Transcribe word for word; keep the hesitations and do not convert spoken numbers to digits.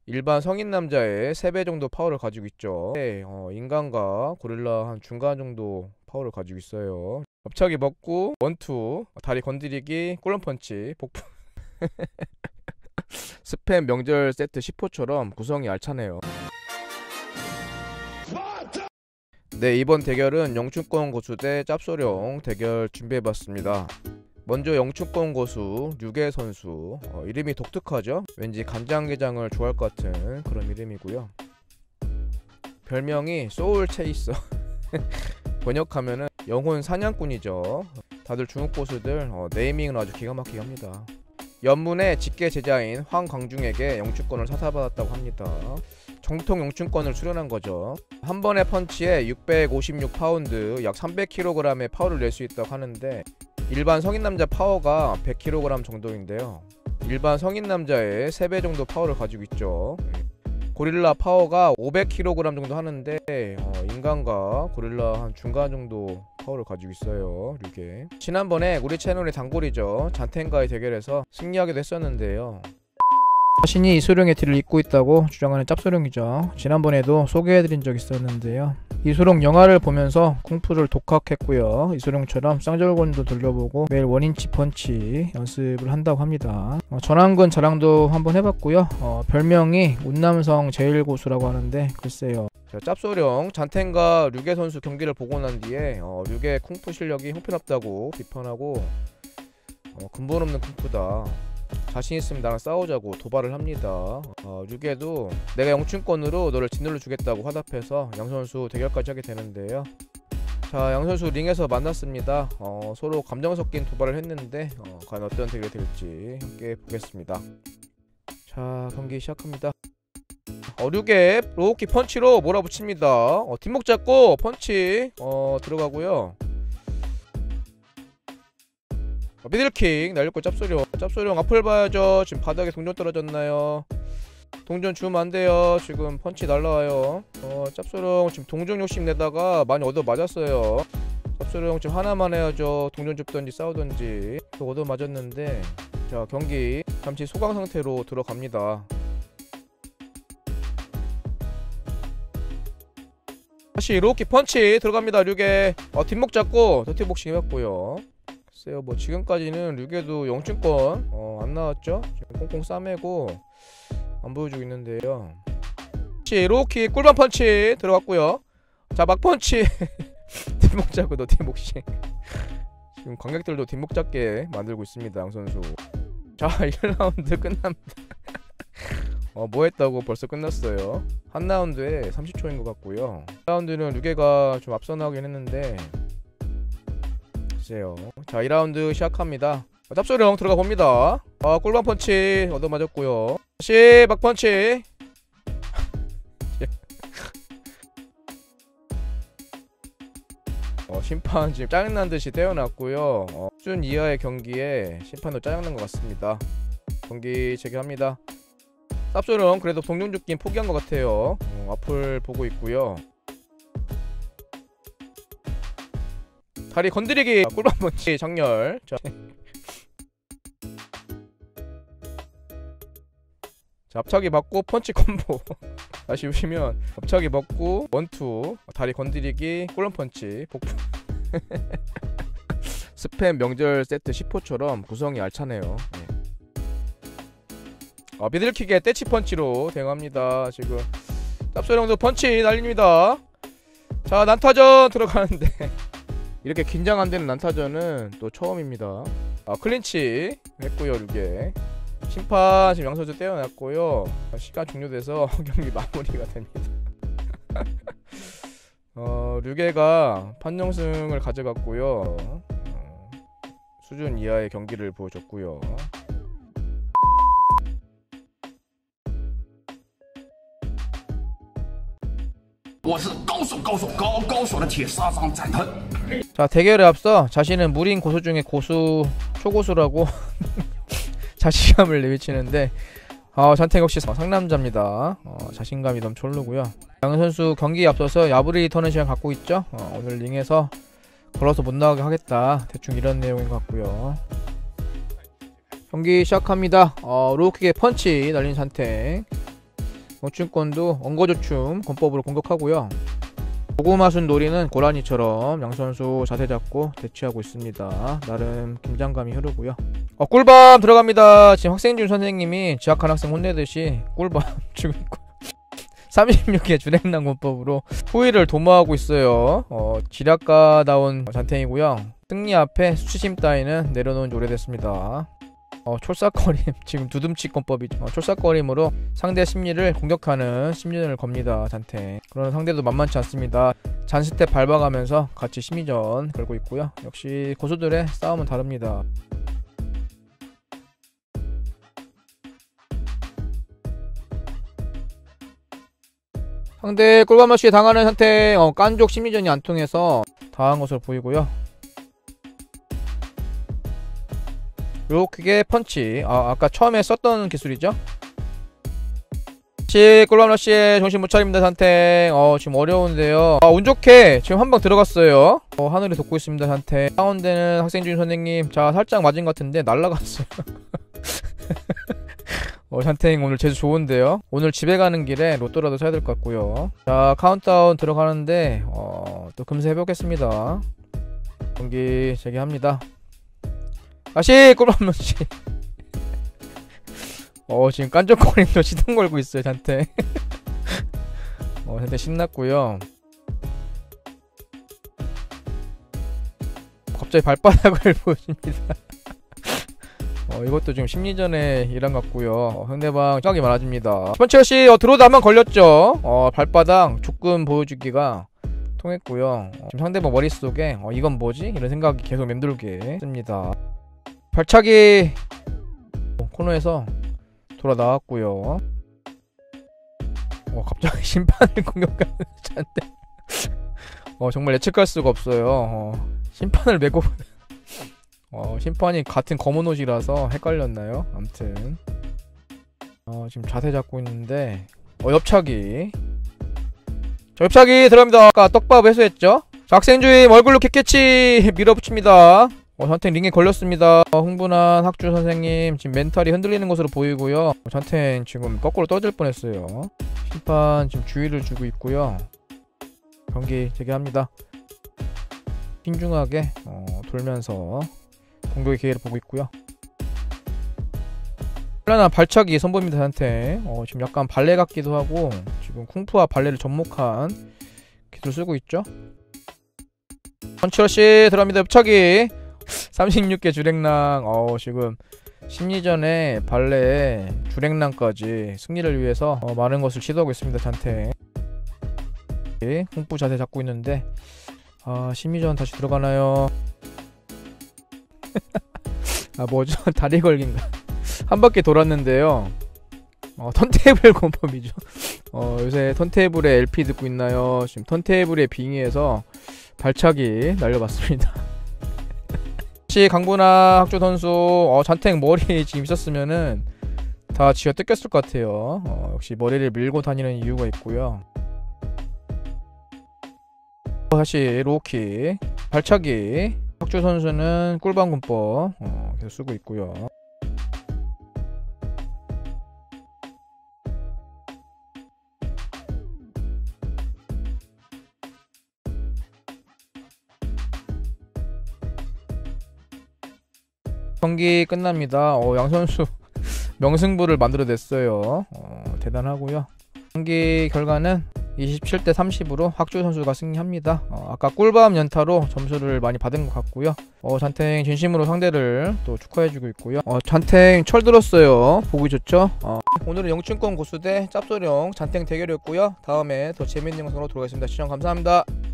일반 성인 남자의 세 배 정도 파워를 가지고 있죠. 네, 어, 인간과 고릴라 한 중간 정도 파워를 가지고 있어요. 엎차기 먹고 원투, 다리 건드리기, 꿀렁펀치, 복부 스팸 명절 세트 십 호처럼 구성이 알차네요. 네, 이번 대결은 영춘권 고수 대 짭소룡 대결 준비해봤습니다. 먼저 영춘권 고수 류계 선수, 어, 이름이 독특하죠? 왠지 간장게장을 좋아할 것 같은 그런 이름이고요. 별명이 소울 체이서 번역하면은 영혼 사냥꾼이죠. 다들 중국 고수들 어, 네이밍은 아주 기가 막히게 합니다. 연문의 직계 제자인 황광중에게 영춘권을 사사받았다고 합니다. 정통 영춘권을 수련한 거죠. 한 번의 펀치에 육백오십육 파운드, 약 삼백 킬로그램의 파워를 낼 수 있다고 하는데 일반 성인 남자 파워가 백 킬로그램 정도인데요. 일반 성인 남자의 세 배 정도 파워를 가지고 있죠. 고릴라 파워가 오백 킬로그램 정도 하는데 어, 인간과 고릴라 한 중간 정도 파워를 가지고 있어요. 류계. 지난번에 우리 채널의 단골이죠. 잔텐과의 대결에서 승리하기도 했었는데요. 자신이 이소룡의 티를 입고 있다고 주장하는 짭소룡이죠. 지난번에도 소개해드린 적 있었는데요. 이소룡 영화를 보면서 쿵푸를 독학했고요. 이소룡처럼 쌍절곤도 돌려보고 매일 원인치 펀치 연습을 한다고 합니다. 어, 전완근 자랑도 한번 해봤고요. 어, 별명이 운남성 제일고수라고 하는데 글쎄요. 자, 짭소룡 잔텐과 류계 선수 경기를 보고 난 뒤에 어, 류계 쿵푸 실력이 형편없다고 비판하고 어, 근본 없는 쿵푸다, 자신 있으면 나랑 싸우자고 도발을 합니다. 어, 류계도 내가 영춘권으로 너를 진열로 주겠다고 화답해서 양선수 대결까지 하게 되는데요. 자, 양선수 링에서 만났습니다. 어, 서로 감정 섞인 도발을 했는데 어, 과연 어떤 대결이 될지 함께 보겠습니다. 자, 경기 시작합니다. 어, 류계 로우킥 펀치로 몰아붙입니다. 어, 뒷목 잡고 펀치 어, 들어가고요. 미들킥 날렸고 짭소룡 짭소룡 앞을 봐야죠. 지금 바닥에 동전 떨어졌나요? 동전 주면 안돼요. 지금 펀치 날라와요. 어, 짭소룡 지금 동전 욕심 내다가 많이 얻어 맞았어요. 짭소룡 지금 하나만 해야죠. 동전 줍던지 싸우던지. 또 얻어 맞았는데 자, 경기 잠시 소강 상태로 들어갑니다. 다시 로우킥 펀치 들어갑니다. 류계 어, 뒷목 잡고 더티복싱 해봤고요. 글쎄요, 뭐 지금까지는 류계도 영춘권 어, 안 나왔죠? 지금 꽁꽁 싸매고 안 보여주고 있는데요. 로우킥 꿀밤 펀치 들어갔고요. 자, 막 펀치 뒷목 잡고 너 뒷목싱 지금 관객들도 뒷목 잡게 만들고 있습니다. 양 선수. 자, 일 라운드 끝납니다. 어, 뭐 했다고 벌써 끝났어요. 한 라운드에 삼십 초인 것 같고요. 일 라운드는 류계가 좀 앞서 나가긴 했는데 글쎄요. 자, 이 라운드 시작합니다. 짭소룡 들어가 봅니다. 아, 꿀밤 펀치 얻어 맞았고요. 다시 막 펀치. 어, 심판 지금 짜증난 듯이 떼어놨고요. 어, 수준 이하의 경기에 심판도 짜증난 것 같습니다. 경기 재개합니다. 짭소룡 그래도 동전 줍긴 포기한 것 같아요. 어, 앞을 보고 있고요. 다리 건드리기 꿀밤 펀치 장렬. 자, 자, 앞차기 맞고 펀치 콤보. 다시 보시면 앞차기 먹고 원투, 다리 건드리기, 꿀밤 펀치, 복부 스팸 명절 세트 십 호처럼 구성이 알차네요. 네. 아, 미들킥에 떼치 펀치로 대응합니다. 지금 짭소룡도 펀치 날립니다. 자, 난타전 들어가는데 이렇게 긴장 안 되는 난타전은 또 처음입니다. 아, 클린치 했고요. 류계 심판 지금 양선수 떼어놨고요. 시간 종료돼서 경기 마무리가 됩니다. 어, 류계가 판정승을 가져갔고요. 어, 수준 이하의 경기를 보여줬고요. 자, 대결에 앞서 자신은 무린 고수 중에 고수 초고수라고 자신감을 내비치는데 어, 잔택 역시 상남자입니다. 어, 자신감이 넘쳐 흐르고요. 양 선수 경기에 앞서서 야부리 터는 시간 갖고 있죠. 어, 오늘 링에서 걸어서 못 나가게 하겠다, 대충 이런 내용인 것 같고요. 경기 시작합니다. 어, 로우킥에 펀치 날린 잔택. 영춘권도 엉거주춤 권법으로 공격하고요. 고구마순 놀이는 고라니처럼 양선수 자세 잡고 대치하고 있습니다. 나름 긴장감이 흐르고요. 어, 꿀밤 들어갑니다. 지금 학생준 선생님이 지학한 학생 혼내듯이 꿀밤 주고 있고 삼십육 개 주랭랑 권법으로 후위를 도모하고 있어요. 어, 지략가다운 잔탱이고요. 승리 앞에 수치심 따위는 내려놓은 지 오래됐습니다. 어, 촐싹거림 지금 두둠치 권법이죠. 어, 촐싹거림으로 상대 심리를 공격하는 심리전을 겁니다. 잔탱. 그러나 상대도 만만치 않습니다. 잔스텝 밟아가면서 같이 심리전 걸고 있고요. 역시 고수들의 싸움은 다릅니다. 상대 꿀밤러쉬에 당하는 상태. 어, 깐족 심리전이 안 통해서 당한 것으로 보이고요. 요렇게 펀치. 아, 아까 처음에 썼던 기술이죠. 시 꿀밤러쉬에 정신 못 차립니다. 산탱. 어, 지금 어려운데요. 아, 운 좋게 지금 한 방 들어갔어요. 어, 하늘에 돋고 있습니다. 산탱. 다운되는 학생준 선생님. 자, 살짝 맞은 것 같은데 날라갔어요. 어, 산탱 오늘 제주 좋은데요. 오늘 집에 가는 길에 로또라도 사야 될 것 같고요. 자, 카운트다운 들어가는데 어, 또 금세 해보겠습니다. 경기 재개합니다. 다시 꿀밤러쉬. 어, 지금 깐족거림도 시동 걸고 있어요. 잔탱. 어, 잔탱 신났고요. 갑자기 발바닥을 보여줍니다. 어, 이것도 지금 심리전의 일환 같고요. 어, 상대방 짝이 많아집니다. 스펀치어씨 어, 들어오다 한번 걸렸죠. 어, 발바닥 조금 보여주기가 통했고요. 어, 지금 상대방 머릿속에 어, 이건 뭐지? 이런 생각이 계속 맴돌게 했습니다. 발차기 어, 코너에서 돌아 나왔고요. 어, 갑자기 심판을 공격하는 잔데. 어, 정말 예측할 수가 없어요. 어, 심판을 메고 어, 심판이 같은 검은 옷이라서 헷갈렸나요? 암튼 어, 지금 자세 잡고 있는데 어, 옆차기. 자, 옆차기 들어갑니다. 아까 떡밥 회수했죠? 자, 학생주임 얼굴로 캣캐치 밀어붙입니다. 어, 잔탱 링에 걸렸습니다. 어, 흥분한 학주 선생님 지금 멘탈이 흔들리는 것으로 보이고요. 어, 잔탱 지금 거꾸로 떠질 뻔했어요. 심판 지금 주의를 주고 있고요. 경기 재개합니다. 신중하게 어, 돌면서 공격의 기회를 보고 있고요. 현란한 발차기 선보입니다. 잔탱. 어, 지금 약간 발레 같기도 하고 지금 쿵푸와 발레를 접목한 기술 쓰고 있죠. 펀치러쉬 들어갑니다. 옆차기. 삼십육 개 주랭랑. 어, 지금 심리전에 발레에 주랭랑까지 승리를 위해서 어, 많은 것을 시도하고 있습니다. 잔탱. 쿵푸 자세 잡고 있는데 아, 심리전 다시 들어가나요? 아, 뭐죠? 다리 걸긴가? 한 바퀴 돌았는데요. 어, 턴테이블 권법이죠. 어, 요새 턴테이블에 엘피 듣고 있나요? 지금 턴테이블에 빙의해서 발차기 날려봤습니다. 혹시 강분아 학주 선수 어, 잔탱 머리 지금 있었으면은 다 쥐어 뜯겼을 것 같아요. 어, 역시 머리를 밀고 다니는 이유가 있고요. 다시 로우킥 발차기. 학주 선수는 꿀밤 군법 어, 계속 쓰고 있고요. 경기 끝납니다. 어, 양 선수 명승부를 만들어냈어요. 어, 대단하고요. 경기 결과는 이십칠 대 삼십으로 학주 선수가 승리합니다. 어, 아까 꿀밤 연타로 점수를 많이 받은 것 같고요. 어, 잔탱 진심으로 상대를 또 축하해주고 있고요. 어, 잔탱 철들었어요. 보기 좋죠? 어, 오늘은 영춘권 고수 대 짭소령 잔탱 대결이었고요. 다음에 더 재밌는 영상으로 돌아오겠습니다. 시청 감사합니다.